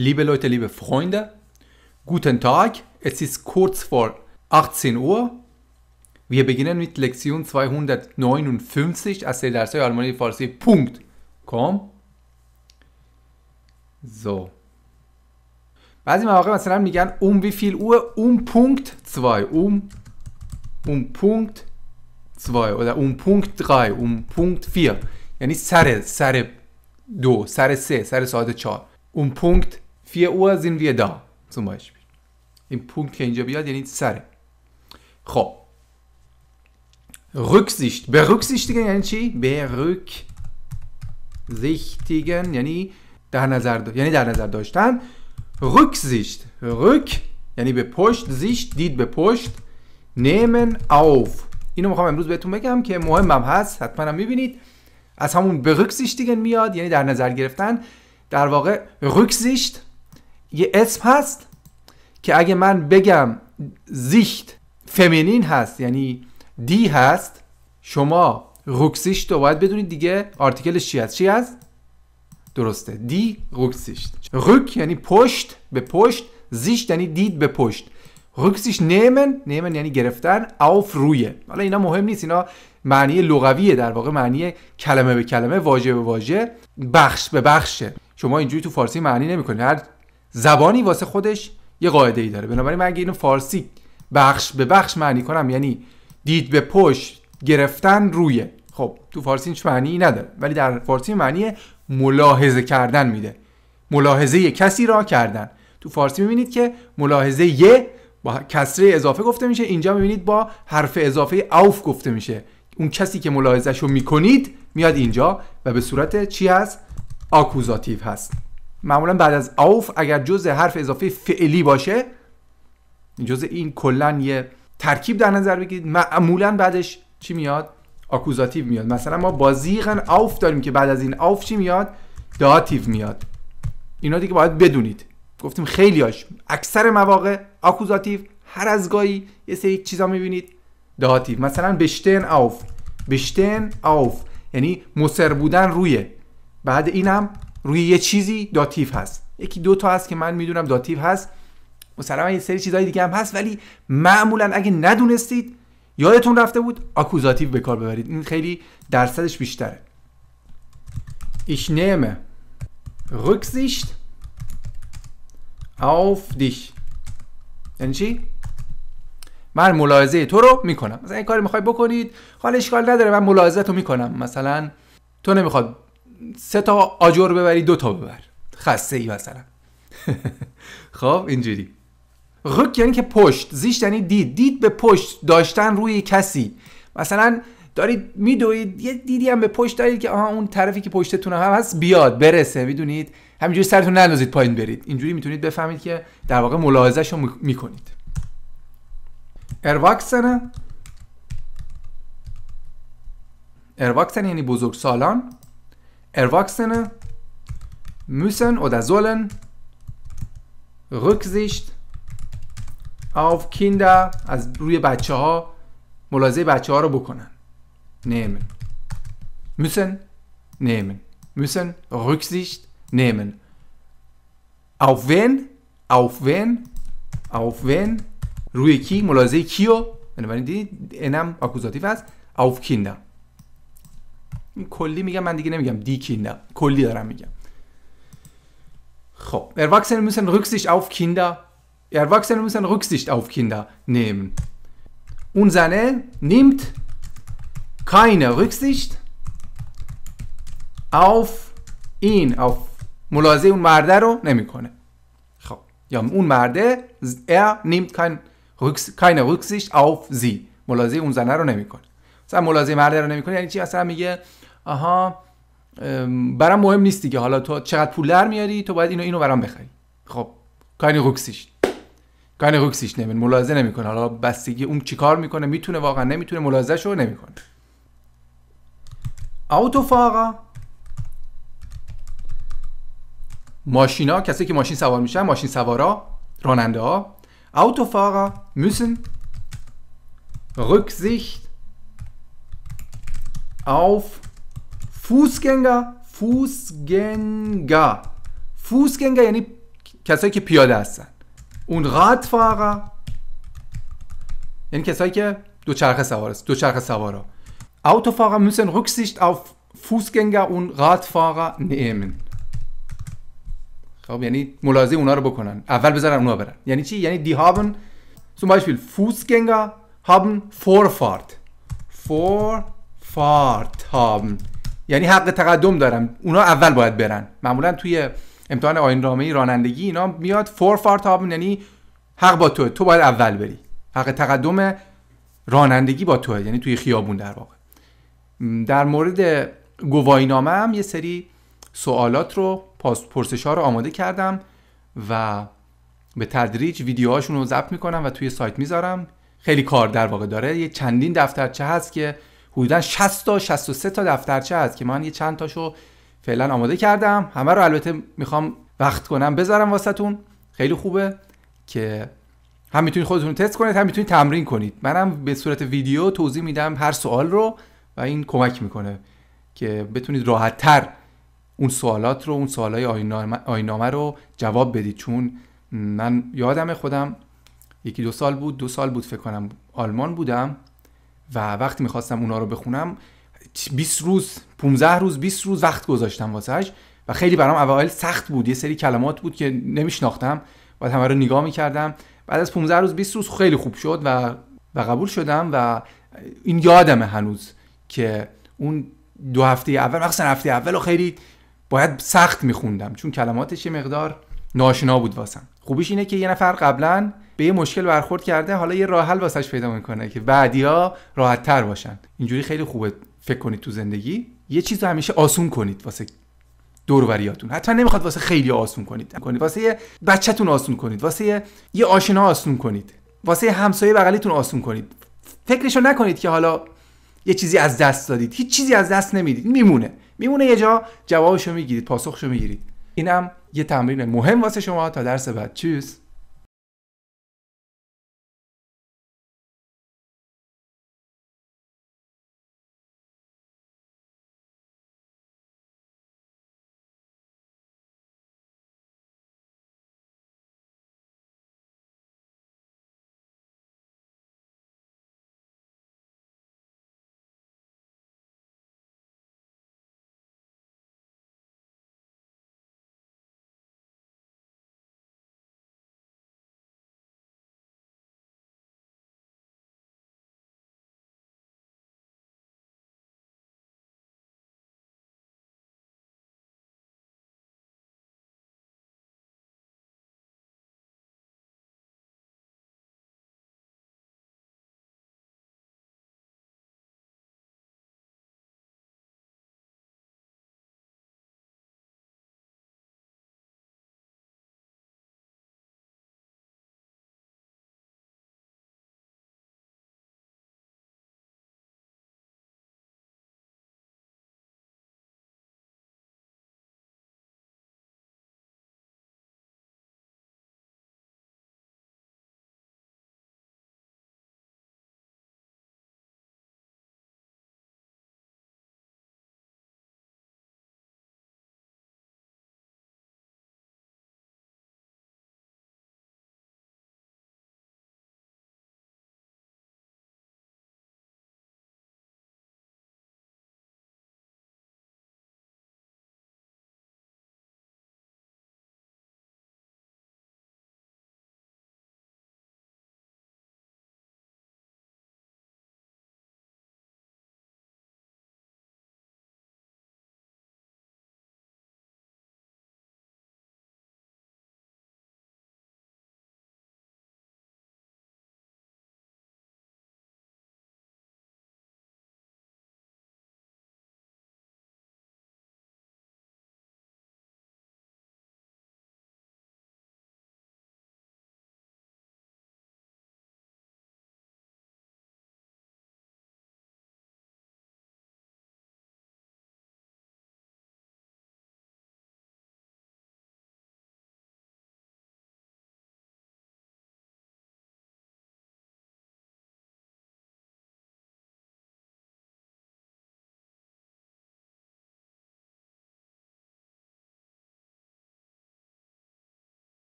Liebe Leute, liebe Freunde, guten Tag. Es ist kurz vor 18 Uhr. Wir beginnen mit Lektion 259 از سری درس‌های آلمانی فارسی punkt com. So. بعضی مواقع مثلا میگن wie viel Uhr Punkt 2 Punkt 2 oder Punkt 3 Punkt 4 یعنی سر 2 سر 3 سر ساعت 4 Punkt 4 Uhr sind wir da zum Beispiel. این پونکت که اینجا بیاد یعنی سره. خب Rücksicht berücksichtigen یعنی چی؟ berücksichtigen یعنی در نظر داشتن. Rücksicht یعنی به پشت، Sicht دید به پشت، nehmen auf اینو میخوام امروز بهتون بگم که مهمم هست، حتما هم میبینید از همون berücksichtigen میاد یعنی در نظر گرفتن. در واقع Rücksicht یه اسم هست که اگه من بگم Sicht feminin هست یعنی دی هست، شما Rücksicht رو باید بدونید دیگه آرتیکلش چی هست؟ درسته، دی Rücksicht. Rück یعنی پشت، به پشت، Sicht یعنی دید به پشت. Rücksicht nehmen یعنی گرفتن، auf روی. حالا اینا مهم نیست، اینا معنی لغویه، در واقع معنی کلمه به کلمه، واژه به واژه، بخش به بخشه. شما اینجوری تو فارسی معنی نمی‌کنید، هر زبانی واسه خودش یه قاعده‌ای داره. بنابراین من اگه اینو فارسی بخش به بخش معنی کنم یعنی دید به پشت، گرفتن روی، خب تو فارسی هیچ معنی نداره، ولی در فارسی معنی ملاحظه کردن میده، ملاحظه کسی را کردن. تو فارسی میبینید که ملاحظه یه با کسره اضافه گفته میشه، اینجا میبینید با حرف اضافه auf گفته میشه. اون کسی که ملاحظه‌شو میکنید میاد اینجا و به صورت چی هست؟ آکوزاتیو هست. معمولا بعد از auf اگر جزء حرف اضافه فعلی باشه، جزء این کلن یه ترکیب در نظر بگیرید، معمولا بعدش چی میاد؟ آکوزاتیو میاد. مثلا ما بازیغن auf داریم که بعد از این auf چی میاد؟ داتیو میاد. اینا دیگه باید بدونید. گفتیم خیلیاش اکثر مواقع آکوزاتیو، هر از گاهی یه سری چیزا میبینید داتیو. مثلا bestehen auf یعنی مصر بودن روی، بعد اینم روی یه چیزی داتیو هست. یکی دو تا هست که من میدونم داتیو هست، مثلا یه سری چیزای دیگه هم هست، ولی معمولا اگه ندونستید، یادتون رفته بود، آکوزاتیو به کار ببرید. این خیلی درصدش بیشتره. Ich nehme Rücksicht auf dich یعنی چی؟ من ملاحظه تو رو میکنم. مثلا این کاری میخوای بکنید، حالا اشکال نداره، من ملاحظه تو میکنم. مثلا تو نمیخواد 3 تا آجر ببری، 2 تا ببر، خسته ای مثلا. خب اینجوری. رک یعنی که پشت، زیشت یعنی دید به پشت داشتن روی کسی. مثلا دارید میدوید، یه دیدی هم به پشت دارید که اون طرفی که پشتتون هم هست بیاد برسه، میدونید، همینجوری سرتون نندازید پایین برید. اینجوری میتونید بفهمید که در واقع ملاحظه‌شو میکنید. Erwachsene یعنی بزرگسالان. Erwachsene müssen oder sollen Rücksicht auf Kinder از روی بچه ها ملاحظه بچه ها رو بکنن. nehmen müssen Rücksicht nehmen. auf wen روی کی، ملاحظه کیو، بنابراین دیدید اینم آکوزاتیو هست. auf Kinder این کلی میگم، من دیگه نمیگم die Kinder، کلی دارم میگم. خب Erwachsene müssen Rücksicht auf Kinder nehmen. اون زنه nimmt keine Rücksicht auf ihn، auf ملاحظه اون مرده رو نمیکنه. خب یا اون مرده nimmt keine Rücksicht auf sie، ملاحظه اون زنه رو نمیکنه. مثلا ملاحظه مرده رو نمیکنه یعنی چی؟ مثلا میگه آها برام مهم نیست دیگه، حالا تو چقدر پول در میاری، تو باید اینو برام بخری. خب keine Rücksicht nehmen، ملاحظه نمیکنه. حالا بستگی اون چیکار میکنه، میتونه واقعا نمیتونه، ملاحظه‌شو نمیکنه. Autofahrer ماشینا، کسی که ماشین سوار میشن، ماشین سوارا، راننده ها. Autofahrer müssen Rücksicht auf Fußgänger یعنی کسایی که پیاده هستن. اون Radfahrer یعنی کسایی که دوچرخه سوارا. Autofahrer müssen Rücksicht auf Fußgänger und Radfahrer nehmen. خب یعنی ملاحظه اونا رو بکنن، اول بذارن اونا برن. یعنی چی؟ یعنی die haben zum Beispiel Fußgänger haben Vorfahrt haben یعنی حق تقدم دارن، اونا اول باید برن. معمولا توی امتحان آیین‌نامه رانندگی اینا میاد Vorfahrt haben یعنی حق با توه، تو باید اول بری، حق تقدم رانندگی با توه، یعنی توی خیابون در واقع. در مورد گواهینامه هم یه سری سوالات رو پرسش‌ها رو آماده کردم و به تدریج ویدیوهاشون رو ضبط میکنم و توی سایت میذارم. خیلی کار در واقع داره. یه چندین دفترچه هست که حدوداً 60 تا 63 تا دفترچه هست که من یه چند تاشو فعلا آماده کردم. همه رو البته میخوام وقت کنم بذارم واسهتون. خیلی خوبه که هم میتونید خودتون تست کنید، هم میتونید تمرین کنید. منم به صورت ویدیو توضیح میدم هر سوال رو و این کمک میکنه که بتونید راحت‌تر اون سوالات رو، اون سوالای آیین‌نامه رو جواب بدید. چون من یادم خودم یکی دو سال بود فکر کنم آلمان بودم و وقتی میخواستم اونا رو بخونم 20 روز 15 روز 20 روز وقت گذاشتم واسهش و خیلی برام اوایل سخت بود. یه سری کلمات بود که نمیشناختم، بعد همه رو نگاه میکردم. بعد از 15 روز 20 روز خیلی خوب شد و قبول شدم و این یادمه هنوز که اون 2 هفته اول، مثلا هفته اول خیلی باید سخت میخوندم چون کلماتش یه مقدار ناشنا بود واسم. خوبیش اینه که یه نفر قبلا به یه مشکل برخورد کرده، حالا یه راه حل واسش پیدا میکنه که بعدیا راحت تر باشن. اینجوری خیلی خوبه فکر کنید تو زندگی یه چیزو همیشه آسون کنید واسه دور و بریاتون. حتما نمیخواد واسه خیلی آسون کنید، واسه یه بچه‌تون آسون کنید، واسه یه آشنا آسون کنید، واسه همسایه بغلیتون آسون کنید. فکرشو نکنید که حالا یه چیزی از دست دادید. هیچ چیزی از دست نمیدید، میمونه یه جا، جوابشو میگیرید، پاسخشو میگیرید. اینم یه تمرین مهم واسه شما. تا درس بعد. چیس.